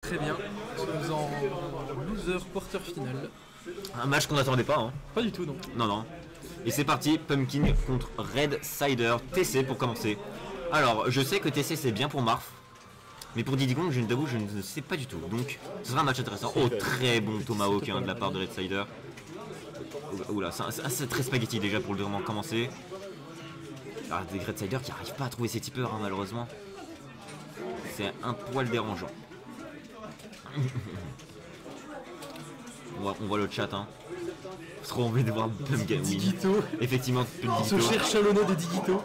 très bien. Nous sommes en loser quarter final. Un match qu'on n'attendait pas, hein. Pas du tout, non. Non, non. Et c'est parti, Pumpkin contre Red Cider, TC pour commencer. Alors, je sais que TC c'est bien pour Marf, mais pour Diddy Kong, je t'avoue, je ne sais pas du tout. Donc, ce sera un match intéressant. Oh, très bon Tomahawk de la part de Red Cider. Oula, c'est très spaghetti déjà pour le vraiment commencer. Ah, des Red Cider qui n'arrivent pas à trouver ses tipeurs, hein, malheureusement. C'est un poil dérangeant. On voit le chat, hein. Trop envie de voir Pumpkin. Digito. Effectivement, Ce cher chalonneau de Digito.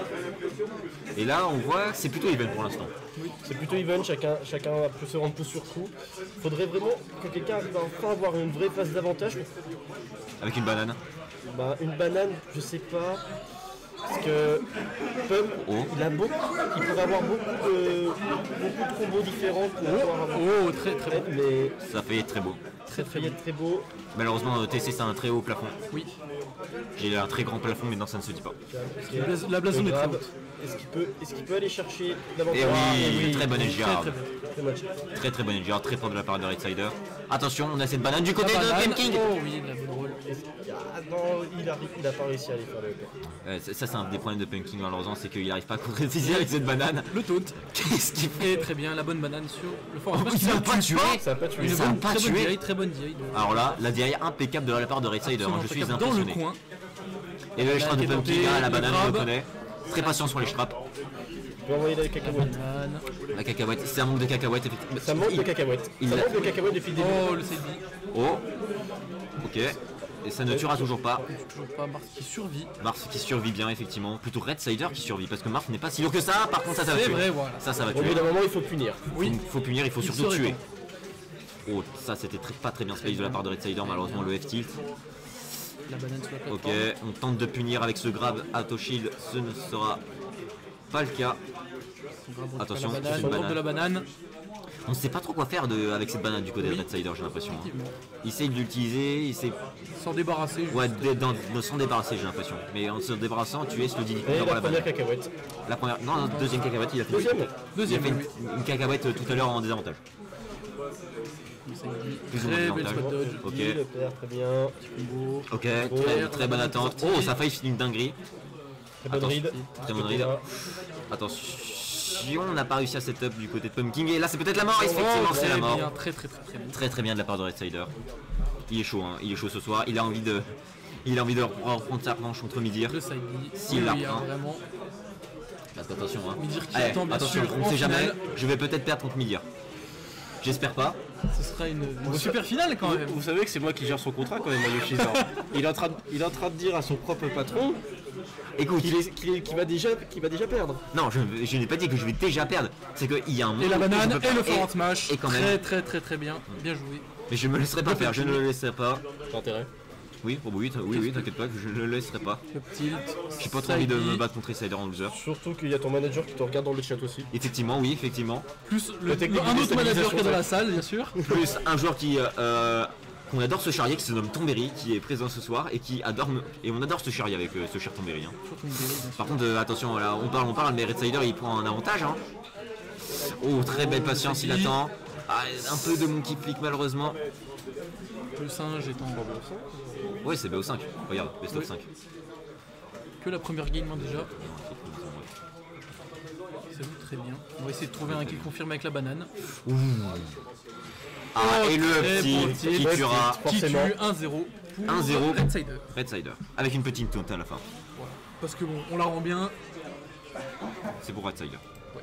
Et là, on voit que c'est plutôt even pour l'instant. Oui, c'est plutôt even, chacun peut se rendre peu sur coup. Faudrait vraiment que quelqu'un arrive à enfin avoir une vraie phase d'avantage. Avec une banane. Bah, une banane, je sais pas. Parce que Pump, il pourrait avoir beaucoup de combos différents pour pouvoir avoir. Oh, très très bon. Mais ça fait très beau. Très beau. Malheureusement, TC c'est un très haut plafond. Oui. J'ai un très grand plafond, mais non, ça ne se dit pas. La blason est très haute. Est-ce qu'il peut aller chercher davantage? Et oui, très bon LGR. Très bon LGR, très fort de la part de Red Cider. Attention, on a cette banane du côté de Pumpkin. Oh oui, la bonne roll. Ah non, il a pas réussi à aller faire le ça c'est un des problèmes de Pumpkin malheureusement, c'est qu'il n'arrive pas à concrétiser avec cette banane. Le taunt. Qu'est-ce qu'il fait? Très bien, la bonne banane sur le fort. Il n'a pas tué. Ça n'a pas tué. Très bonne DI. Alors là, la DI impeccable de la part de Red Cider, je suis impressionné. Dans le coin. Et le strap de Pumpkin, la banane, je le connais. Très patient sur les straps. Je vais envoyer la cacahuète. La cacahuète, c'est un manque de cacahuète effectivement. Ça manque de cacahuète. Ça manque de cacahuète depuis le début. Oh, le CD. Oh. Ok. Et ça ne tuera toujours pas. Toujours pas. Mars qui survit. Mars qui survit bien effectivement. Plutôt Red Cider qui survit parce que Mars n'est pas si lourd que ça. Par contre ça va tuer. C'est vrai, voilà. Ça va Au tuer. bout d'un moment il faut punir. Oui. Il faut punir, il faut surtout tuer. Oh, ça c'était pas très bien space de la part de Red Cider, malheureusement le F-tilt. La banane sur la plateforme. Ok, on tente de punir avec ce grab auto shield, ce ne sera pas le cas. Attention, c'est une banane. De la banane. On ne sait pas trop quoi faire avec cette banane du côté de Red Cider, j'ai l'impression. Hein. Il essaye de l'utiliser, il essaye... S'en débarrasser. Ouais, s'en débarrasser j'ai l'impression. Mais en se débarrassant, tu es le Diddy Kong dans la banane. Cacahuète. La première... Non, deuxième cacahuète, il a fait... Deuxième. Il a fait une cacahuète tout à l'heure en désavantage. Plus ou moins désavantage. Ok. Le père, très bien. Ok, très bonne attente. Oh, ça a failli finir une dinguerie. Très bonne ride. Très bonne ride. Attention, on n'a pas réussi à setup du côté de Pumpkin. Et là, c'est peut-être la mort. Effectivement, c'est la mort. Très bien de la part de Red Cider. Il est chaud, hein. Il est chaud ce soir. Il a envie de reprendre sa revanche contre Midir. S'il la reprend. Attention, hein. Attention, on ne sait jamais. Je vais peut-être perdre contre Midir. J'espère pas. Ce sera une super finale quand même. Vous savez que c'est moi qui gère son contrat quand même, Yoshizar. Il est en train de dire à son propre patron, écoute, qu'il va déjà perdre. Non, je n'ai pas dit que je vais déjà perdre. C'est qu'il y a un moment. Et la banane et le forward smash. Et quand même. Très bien. Bien joué. Mais je me laisserai pas faire. Je ne le laisserai pas. T'as intérêt. Oui, oui, t'inquiète pas, je ne le laisserai pas. Le tilt. J'ai pas trop envie de me battre contre Cider en loser. Surtout qu'il y a ton manager qui te regarde dans le chat aussi. Effectivement, oui, effectivement. Plus un autre manager qui est dans la salle, bien sûr. Plus un joueur qu'on adore se charrier, qui se nomme Tomberry, qui est présent ce soir et qui adore et on adore se charrier avec ce cher Tomberry. Hein. Par contre, attention, là, on parle, mais Red Cider il prend un avantage. Hein. Oh, très belle patience, il attend. Ah, un peu de monkey flick malheureusement. Le singe étant. Ouais, c'est BO5. Regarde, best of 5. Que la première game déjà. C'est très bien. On va essayer de trouver un qui confirme avec la banane. Ouh. Ah, et le petit qui tuera. Qui tue 1-0 pour 1-0 Red Cider. Red Cider. Avec une petite taunt à la fin. Voilà. Parce que bon, on la rend bien. C'est pour Red Cider. Ouais.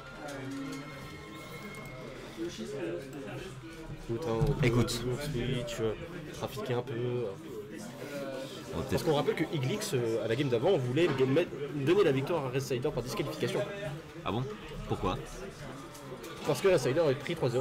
Écoute. Switch, trafiquer un peu. Parce qu'on rappelle que Iglix, à la game d'avant, on voulait donner la victoire à Red Cider par disqualification. Ah bon? Pourquoi? Parce que Red Cider avait pris 3-0.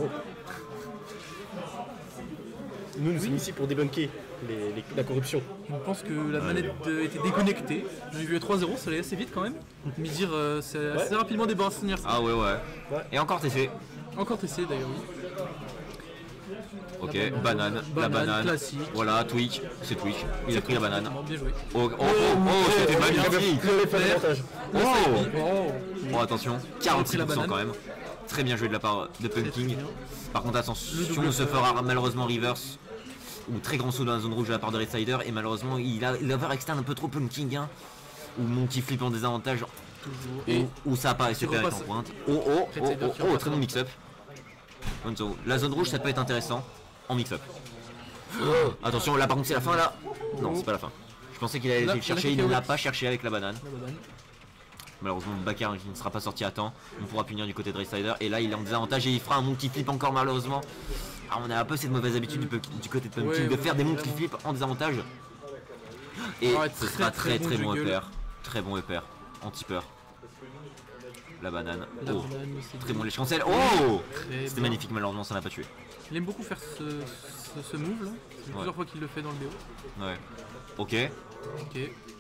Nous sommes ici pour débunker la corruption. Je pense que la manette était déconnectée. J'ai vu à 3-0, ça allait assez vite quand même. Mais dire, c'est assez rapidement débarrassé. Ah ouais. Et encore TC. Encore TC d'ailleurs, oui. Ok, banane, la banane. Classique. Voilà, Twitch, c'est Twitch. Il a pris la banane. Bien joué. Oh, c'était magnifique. Il avait pas d'avantage. Oh, attention, 46% quand même. Très bien joué de la part de Très Pumpkin. bien. Par contre, Le attention, double on se feu. fera malheureusement reverse. Ou très grand saut dans la zone rouge de la part de Red Sider. Et malheureusement, il a externe un peu trop Pumpkin. Hein. Ou Monkey Flip en désavantage. Toujours. Et Ou ça a pas qui réussi en repasse. pointe. Oh, Red Sider qui repasse très bon dans- mix-up. Bonzo. La zone rouge, ça peut être intéressant en mix-up. Attention, là par contre, c'est la fin là. Non, c'est pas la fin. Je pensais qu'il allait Là, le chercher, il ne l'a pas cherché avec la banane. La banane. Malheureusement, Bakar qui ne sera pas sorti à temps. On pourra punir du côté de Raysider. Et là, il est en désavantage et il fera un monkey flip encore malheureusement. Ah, on a un peu cette mauvaise habitude du côté de Pumpkin Ouais, de ouais, faire des monkey vraiment. flips en désavantage. Et Ouais, ce très, sera très très bon bon juggle. upper. Très bon upper. Anti-peur. La banane. La Oh. banane aussi. Très bon les cancel. Oh, Très c'était bien. magnifique, malheureusement, ça n'a pas tué. Il aime beaucoup faire ce move là. C'est plusieurs fois qu'il le fait dans le BO. Ouais. Ok. Ok.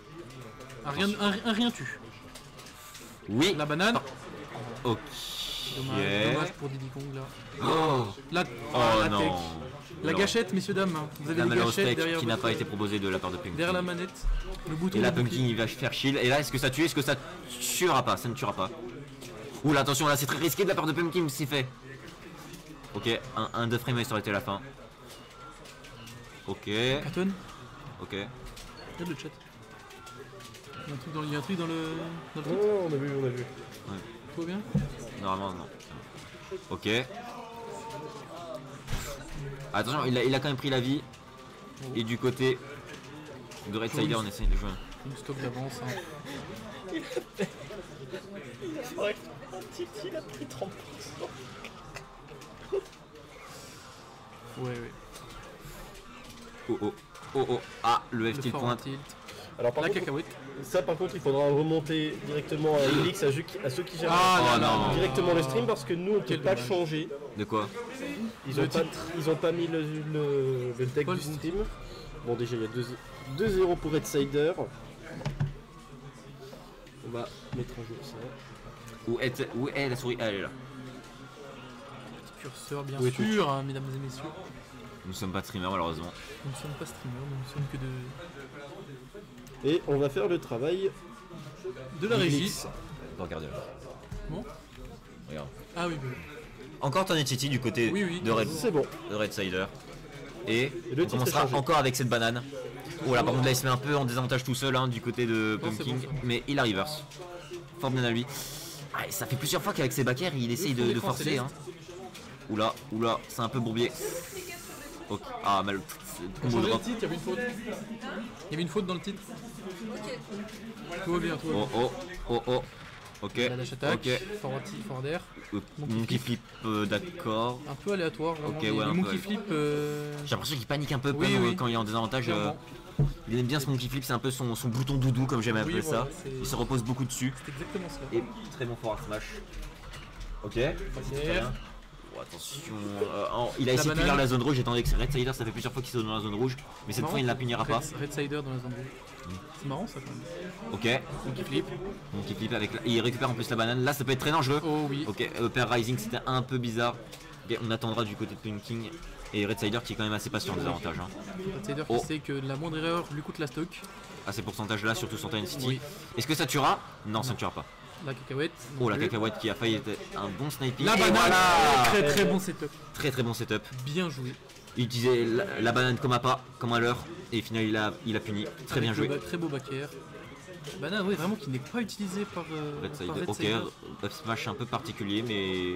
Un rien tue. Oui. La banane. Ok. Dommage pour Diddy Kong là. Oh, La, oh la non. tech. La Alors, gâchette, messieurs, dames. Vous avez la des malheureuse gâchettes tech derrière, qui n'a votre- pas été proposée de la part de Pumpkin. derrière la manette. Le bouton. Et là, de Pumpkin bouclier. il va faire shield. Et là, est-ce que ça tue? Est-ce que ça tuera pas? Ça ne tuera pas. Oula, attention, là, c'est très risqué de la part de Pumpkin, c'est fait. Ok, un 2 frames et ça aurait été la fin. Ok, Carton. ok. Regarde le chat. Il y a un truc dans le truc. Oh, on a vu. Tout va bien? Normalement, non. Ok. Attention, il a quand même pris la vie. Et du côté de Red Sider, on essaye de jouer. Une stock d'avance. Hein. Ouais, un petit, il a pris 30%. Ouais. Oh. Ah, le Le F-tilt fort pointe. tilt. Alors par La contre, cacahuète. ça par contre il faudra remonter directement à Elix, à ceux qui gèrent Ah Oh là non. là. directement le stream parce que nous on peut Quel pas le dommage. changer. De quoi? Ils Le ont, pas, titre. ils ont pas mis le deck Pas du le stream. Bon déjà il y a 2-0 pour Red Sider. On va mettre en jeu ça. Où est la souris? Ah, elle est là. Petit curseur, bien Où est sûr, hein, mesdames et messieurs. Nous ne sommes pas streamers malheureusement. Nous ne sommes pas streamers, nous ne sommes que Et on va faire le travail de la régie. d'Elix. Regardez là. Bon. Regarde. Ah oui, Encore Tony du côté Oui, de Red C'est bon. Sider. Et le on titre est commencera changé. encore avec cette banane. Oh là par contre là il se met un peu en désavantage tout seul hein, du côté de Non, c'est Pumpkin. bon, ça. Mais il a reverse. Fort bien à lui. Ah, et ça fait plusieurs fois qu'avec ses backers il essaye fond de d'écran forcer. céleste. Hein. Oula, c'est un peu bourbier. Ok. Ah mal. On Combo changeait le drop. titre, il y avait une faute. Il y avait une faute dans le titre. Tout va bien, tout va bien. Oh. Ok. La dash attack, Ok. forward air. Monkey flip d'accord. Un peu aléatoire, vraiment. Ok, Les ouais, un monkey peu. flip. J'ai l'impression qu'il panique un peu Oui, Pum, oui. quand il est en désavantage. Clairement. Il aime bien ce monkey flip, c'est un peu son bouton doudou comme j'aime appeler Oui, voilà, ça. c'est- Il se repose beaucoup dessus. C'est exactement cela. Et très bon forward smash. Ok. Back Très air. bien. Oh, attention. Il a essayé de banane. punir la zone rouge étant avec Red Sider, ça fait plusieurs fois qu'il saute dans la zone rouge. Mais cette fois il ne la punira pas. Red Sider dans la zone rouge. C'est marrant ça quand même. Ok. Monkey flip. Monkey flip avec et il récupère en plus la banane. Là ça peut être très dangereux. Oh oui. Ok. Upper Rising c'était un peu bizarre. Ok, on attendra du côté de Pumpkin. Et Red Sider qui est quand même assez patient en désavantage. Hein. Red Sider Oh. qui sait que la moindre erreur lui coûte la stock. À ces pourcentages là, surtout sur Time City. Oui. Est-ce que ça tuera? Non, ça ne tuera pas. La cacahuète. Oh la non plus. cacahuète qui a failli être un bon sniping. La Et banane. voilà. Très très bon setup. Très bon setup. Bien joué. Il utilisait la banane comme appât, comme à l'heure. Et au final il a puni. Très bien Avec joué. Très beau back air. Banane, oui, vraiment qui n'est pas utilisé par Red par Sider. Red Ok, Sider. up smash un peu particulier mais.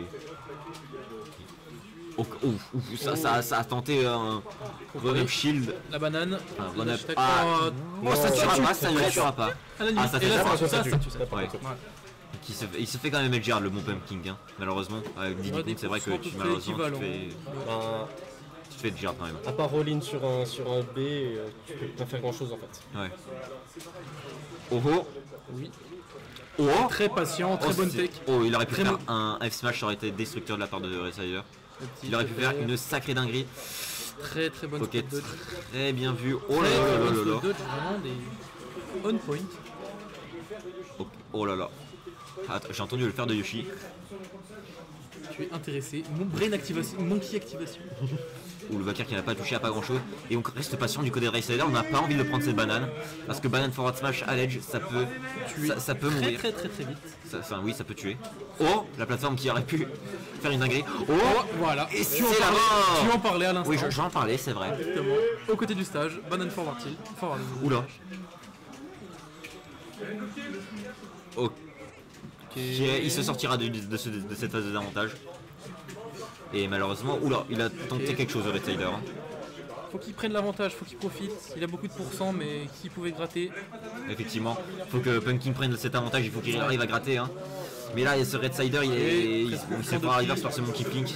Ça a tenté un run-up shield. La banane. Un La run-up. hashtag- Ah, Oh, oh, ça tue, tuera pas, ça ne très tuera pas. à la limite. Ah, ça Et fait là, ça, ça ça tue, ça. Ouais. Il se fait quand même edgeguard le bon Pumpkin, hein, malheureusement. Avec Diddy Ouais, Kong, c'est vrai que des tu, coups malheureusement équivalents. Ben, tu te fais edgeguard quand même. à part all-in sur un B, tu peux pas faire grand chose en fait. Ouais. Oh. Oui. Oh. Très patient, très bonne tech. Oh, il aurait pu Très faire bon. un F-Smash, ça aurait été destructeur de la part de Red Sider. Le petit Il aurait pu faire fait une sacrée dinguerie. très très bonne Ok, spot dodge. très bien vu. Oh Très, là très là bonne là spot là. dodge, vraiment des on point. Oh là là. Attends, j'ai entendu le faire de Yoshi. tu es intéressé. Mon brain activation, monkey activation. Ou le Vaquer qui n'a pas touché à pas grand chose. Et on reste patient du côté de Race Rider, on n'a pas envie de prendre cette banane. Parce que banane forward smash à l'edge, ça peut Très mourir. très vite. Oui, ça peut tuer. Oh, la plateforme qui aurait pu faire une dinguerie. Oh, Voilà. et c'est Tu la mort. en parlais à l'instant. Oui, j'en parlais, c'est vrai. Exactement. Au côté du stage, banane forward tilt. Forward. Oula. Ok, il se sortira de cette phase de désavantage. Et malheureusement, oula, il a tenté quelque chose, le Red Sider. Faut qu'il prenne l'avantage, faut qu'il profite. Il a beaucoup de pourcents, mais qui pouvait gratter. Effectivement, faut que Pumpkin prenne cet avantage, il faut qu'il arrive à gratter. Hein. Mais là, ce Red Sider, il se fera reverse par ce Monkey Flip.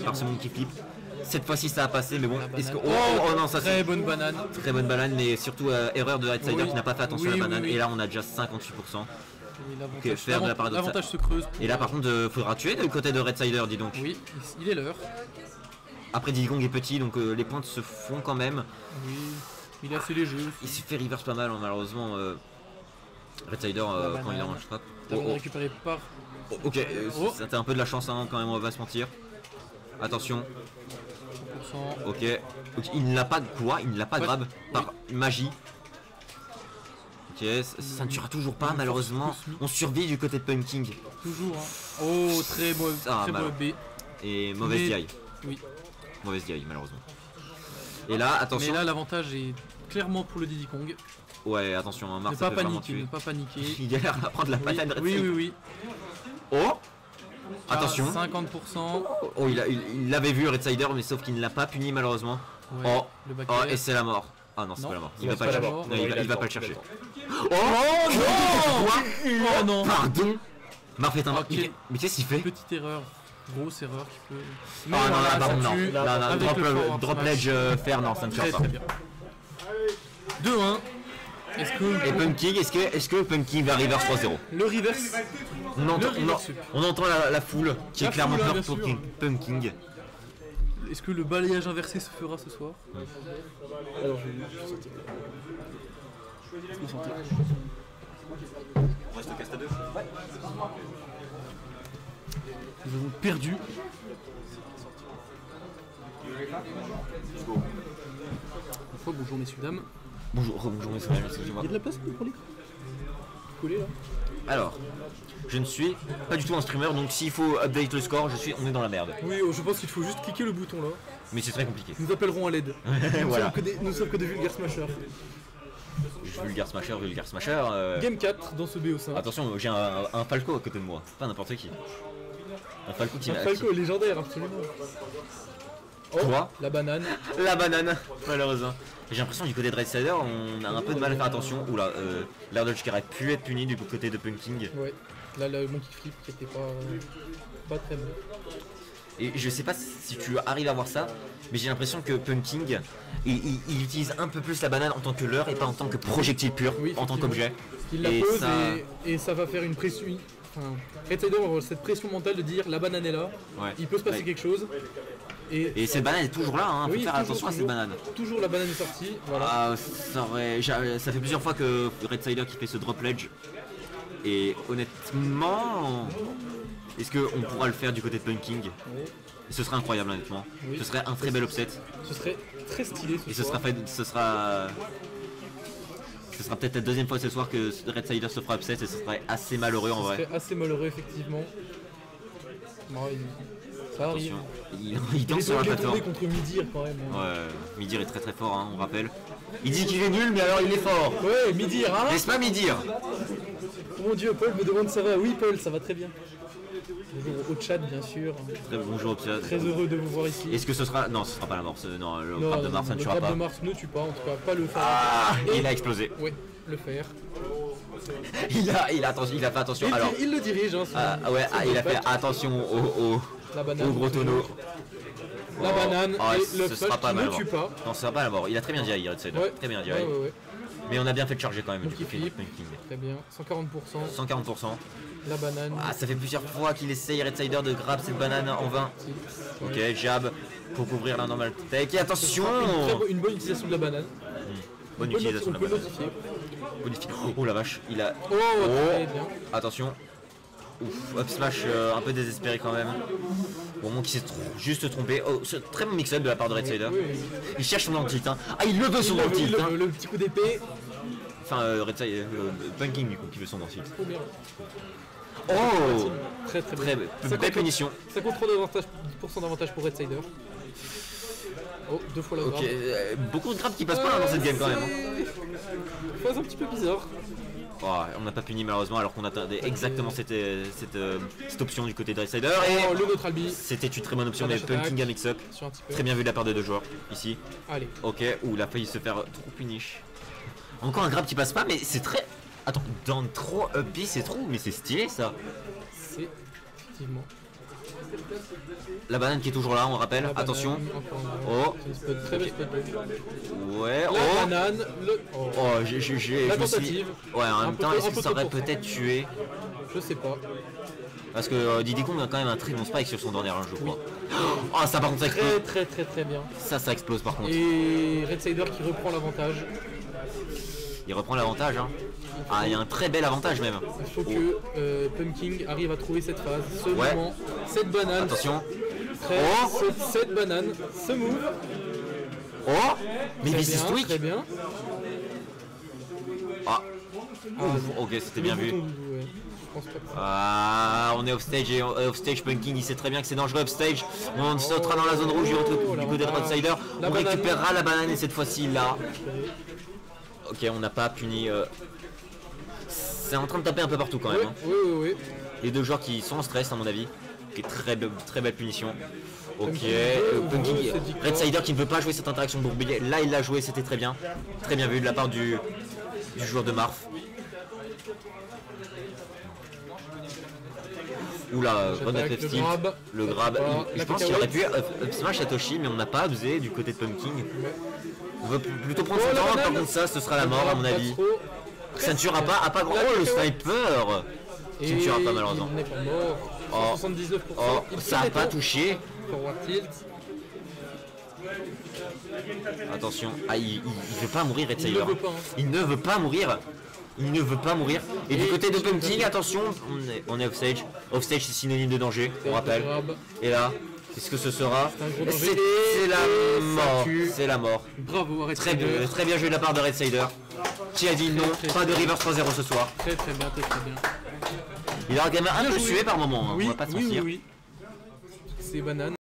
Cette fois-ci, ça a passé, mais bon. Est-ce que... Oh non, ça c'est. Très bonne banane. Très bonne banane, mais surtout erreur de Red Sider Oui. qui n'a pas fait attention à la Oui, banane. oui, oui. Et là, on a déjà 58%. Et faire de la paradoxe. l'avantage se creuse. Et là, par contre, faudra tuer du côté de Red Sider, dis donc. Oui, il est l'heure. Après, Diddy Kong est petit, donc les pointes se font quand même. Oui, il est assez léger Il aussi. s'est fait reverse pas mal, hein, malheureusement. Red Sider, quand il a un strap. La banane récupérée par. Ok, c'était un peu de la chance hein, quand même, on va se mentir. Attention. 100%. Ok. Il ne l'a pas quoi? Il ne l'a pas Ouais. grab par magie. Ok, ça ne tuera toujours pas malheureusement. On survit du côté de Pumpkin. Toujours. Hein. Oh, très Ah, mauvais B. Et mauvaise Mais- DI. Oui. Mauvaise DI malheureusement. Et là, attention. Mais là, l'avantage est clairement pour le Diddy Kong. Ouais, attention, hein, Ne Mars pas ça peut vraiment paniquer, tuer. ne pas paniquer. Il galère à prendre la Oui, patate de Red oui, Sider. oui. Oh Ah, attention. 50%. Oh, il l'avait vu Red Sider, mais sauf qu'il ne l'a pas puni malheureusement. Ouais, Oh, le back oh, air. et c'est la mort. Ah non, c'est Non. pas la mort. Il Non, va c'est pas pas le la chercher. mort. Non, Non, il va il pas attend, le il chercher. attend. Oh non. Oh non. Pardon. Marf est un Ok. Mais qu'est-ce qu'il fait? Petite erreur. Grosse erreur qui peut. Ah non, voilà, là, ça par contre, non. tue. Là, Avec drop, le forward drop smash. ledge faire, non, ça ne Très tue pas. très bien. 2-1. Est-ce que Et Pumpkin, est-ce que Pumpkin va reverse 3-0? le reverse. On entend, Le reverse. on entend la foule qui est La clairement foule, hein, peur bien pour sûr. Pumpkin. Est-ce que le balayage inversé se fera ce soir? Alors, je vais sortir. Laisse-moi sentir. On reste cast à 2. Nous avons perdu. Une fois, bonjour messieurs dames. Bonjour, excusez-moi. Il y a de la place pour l'écran collé là. Alors, je ne suis pas du tout un streamer, donc s'il faut update le score, on est dans la merde. Oui, je pense qu'il faut juste cliquer le bouton là. Mais c'est très compliqué. Nous appellerons à l'aide. Voilà. Nous sommes que des vulgaires smashers. Vulgar Smasher. Game 4 dans ce BO5. Attention, j'ai un Falco à côté de moi, pas n'importe qui. Un Falco qui Un m'a. Falco légendaire, absolument. Oh, Quoi la banane. La banane, malheureusement. J'ai l'impression du côté de Red Sider, on a un peu de mal à faire attention. Oula, l'air dodge qui aurait pu être puni du côté de Pumpkin. Ouais. Là, le monkey flip qui était pas très bon. Et je sais pas si tu arrives à voir ça, mais j'ai l'impression que Pumpkin, il utilise un peu plus la banane en tant que leurre et pas en tant que projectile pur, Oui, en tant qu'objet. Il la Et pose ça- et ça va faire une pression. Enfin, Red Sider va avoir cette pression mentale de dire la banane est là, Ouais. il peut se passer Ouais. quelque chose. Et cette banane est toujours là, hein, faut Oui, faire toujours, attention à cette toujours. banane. Toujours la banane est sortie. Voilà. Ah, ça fait plusieurs fois que Red Sider qui fait ce drop ledge. Et honnêtement, est-ce qu'on pourra le faire du côté de Pumpkin? Ouais. Ce serait incroyable honnêtement. Oui. Ce serait un très bel upset. Ce serait très stylé Et ce soir. sera peut-être la deuxième fois ce soir que Red Sider se fera upset et ce serait assez malheureux en Ce vrai. serait assez malheureux effectivement. Non, ça arrive. Attention, il Il danse est sur la tombé plateforme. contre Midir quand même. Hein. Ouais, Midir est très très fort, hein, on rappelle. Il dit qu'il est nul, mais alors il est fort. Ouais, Midir, hein. N'est-ce pas Midir? Oh mon dieu, Paul me demande ça va. Oui, Paul, ça va très bien. Bonjour au chat, bien sûr. Très bonjour au chat. Très heureux de vous voir ici. Est-ce que ce sera... Non, ce sera pas la mort. Non, le Non, frappe de non, Mars, ça ne le tuera frappe pas. de Mars ne tue pas, en tout cas, pas le fer. Ah, Et- il a explosé. Ouais, le fer. Il a fait attention. Alors, Il le dirige, hein. il a fait attention La banane. au gros tonneau. La banane Ah, et ce le sera flash pas qui mal ne tue pas. Non, ce sera pas la mort. Il a très bien dit, Red Sider. Ouais. Très bien dit. Ouais. Mais on a bien fait de charger quand même. Donc Du coup, il flippe. Pumpkin. Très bien. 140%. 140%. La banane. Ah, ça fait plusieurs fois qu'il essaye Red Sider de grab cette banane en vain. Ok, jab pour couvrir la normal tech. Et attention, Une bonne utilisation de la banane. bonne utilisation de On la peut banane. notifier. Bonifié. Oh la vache, il a. Oh, très bien. Attention. Ouf, up smash un peu désespéré quand même. Pour moi qui s'est juste trompé. Oh, c'est très bon mix-up de la part de Redsider. Il cherche son anti-tilt. Hein. Ah, il le veut son anti-tilt. Hein. Le petit coup d'épée. Enfin, Redsider, Punking du coup, qui veut son anti-tilt. Oh merde. Oh, très bien. Belle punition. 50% d'avantage pour Redsider. Oh, 2 fois la grave. Ok, beaucoup de grabs qui passent pas dans cette game quand même. Phase un petit peu bizarre. Oh, on n'a pas puni malheureusement alors qu'on attendait exactement cette option du côté de Redsider. Oh, le neutral B. C'était une très bonne option, mais Punking à mix-up. Très bien vu de la part des deux joueurs ici. Allez. Ok, il a failli se faire trop punish. Encore un grab qui passe pas, mais c'est très. Attends, dans trop up B, c'est trop, mais c'est stylé ça. C'est effectivement. La banane qui est toujours là, on rappelle. La attention. banane, Oh. Très belle spot. Ouais. La oh. banane. Oh, La tentative. Ouais, en même temps, est-ce que ça aurait trop peut-être tué? Je sais pas. Parce que Diddy Kong a quand même un très bon spike sur son dernier run, je crois. Oh, ça par contre, ça explose. Très bien. Ça explose par contre. Et Redsider qui reprend l'avantage. Il reprend l'avantage, hein. Ah, il y a un très bel avantage même. Il faut que Pumpkin arrive à trouver cette phase, ce moment, cette banane. Attention. Cette banane, ce move. Oh, mais this is twitch. Très bien. Ah. Ok, c'était bien vu. Ah, on est offstage et offstage Punking, il sait très bien que c'est dangereux offstage. On sautera dans la zone rouge du côté de Redsider. On récupérera la banane et cette fois-ci là. Ok, on n'a pas puni. C'est en train de taper un peu partout quand même. Oui. Les deux joueurs qui sont en stress à mon avis. Ok, très belle punition. Ok, Punking, Redsider qui ne veut pas jouer cette interaction bourbier. Là il l'a joué, c'était très bien. Très bien vu de la part du joueur de Marf. Oula, run up F le grab. Je pense qu'il aurait pu up smash Satoshi, mais on n'a pas abusé du côté de Pumpkin. On veut plutôt prendre son temps, par contre ça, ce sera la mort à mon avis. Ça ne tuera pas, à pas grand. Oh le sniper qui ne tuera pas malheureusement. Oh, 79%. Oh, ça n'a pas touché. Attention, ah il veut pas mourir Redsider. Il ne veut pas mourir. Il ne veut pas mourir. Et du côté de Pumpkin, attention, on est offstage. Offstage c'est synonyme de danger, on rappelle. Et là, qu'est-ce que ce sera? C'est la mort. C'est la mort. Bravo Redsider. Très bien joué de la part de Redsider. Qui a dit non, pas de reverse 3-0 ce soir. Très bien. Il aura quand même un peu sué par moment, hein, on va pas se mentir. C'est banane.